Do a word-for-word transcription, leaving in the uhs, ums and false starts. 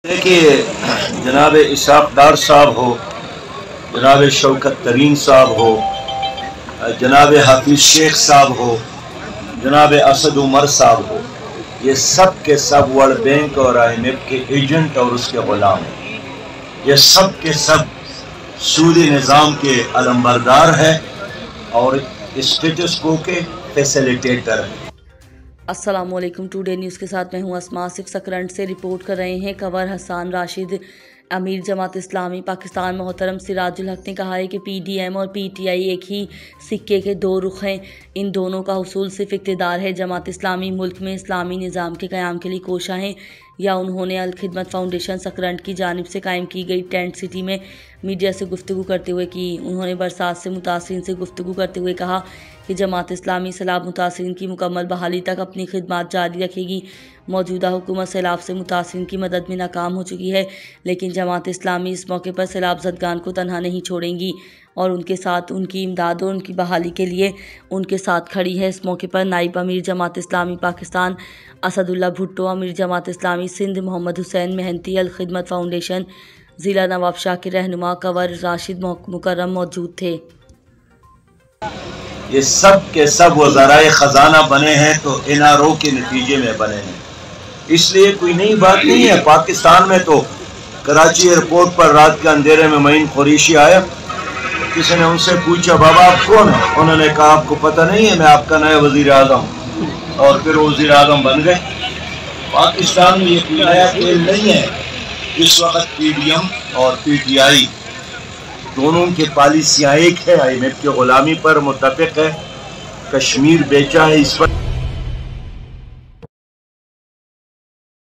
देखिए, जनाब इसाक डार साहब हो, जनाब शौकत तरीन साहब हो, जनाब हाफिज शेख साहब हो, जनाब असद उमर साहब हो, ये सब के सब वर्ल्ड बैंक और आई एम एफ के एजेंट और उसके गुलाम हैं। ये सब के सब सूदी निज़ाम के अलंबरदार है और स्टेटस को के फैसिलिटेटर है। अस्सलामुअलैकुम, टुडे न्यूज़ के साथ मैं हूं अस्मा। सिक्स करंट से रिपोर्ट कर रहे हैं खबर हसन राशिद। अमीर जमात इस्लामी पाकिस्तान मोहतरम सिराजुल हक ने कहा है कि पी डी एम और पी टी आई एक ही सिक्के के दो रुख हैं। इन दोनों का हुसूल सिर्फ इक़्तिदार है। जमात इस्लामी मुल्क में इस्लामी निज़ाम के क़याम के लिए कोशा है या उन्होंने अल खिदमत फाउंडेशन सकरंट की जानिब से कायम की गई टेंट सिटी में मीडिया से गुफ्तगू करते हुए की। उन्होंने बरसात से मुतासरीन से गुफ्तगू करते हुए कहा कि जमात इस्लामी सैलाब मुतासरीन की मुकम्मल बहाली तक अपनी खिदमत जारी रखेगी। मौजूदा हुकूमत सैलाब से मुतासरीन की मदद में नाकाम हो चुकी है, लेकिन जमात इस्लामी इस मौके पर सैलाब ज़दगान को तनहा नहीं छोड़ेंगी और उनके साथ उनकी इमदाद और उनकी बहाली के लिए उनके साथ खड़ी है। इस मौके पर नाइब अमीर जमात इस्लामी पाकिस्तान असदुल्ला भुट्टो, अमीर जमात इस्लामी सिंध मोहम्मद हुसैन मेहनती, अल खिदमत फाउंडेशन ज़िला नवाब शाह के रहनुमा कवर राशिद मुकर्रम मौजूद थे। ये सब के सब वज़राए ख़जाना बने हैं तो एन आर ओ के नतीजे में बने हैं, इसलिए कोई नई बात नहीं है। पाकिस्तान में तो कराची एयरपोर्ट पर रात के अंधेरे में मईन कुरैशी आया, किसी ने उनसे पूछा बाबा आप कौन है, उन्होंने कहा आपको पता नहीं है मैं आपका नया वज़ीर आज़म, और फिर वज़ीर आज़म बन गए। पाकिस्तान में ये कोई नया खेल नहीं है। इस वक्त पी डी एम और पी टी आई दोनों की पॉलिसियाँ एक है, आई एम एफ की ग़ुलामी पर मुत्तफ़िक़ है, कश्मीर बेचा है इस पर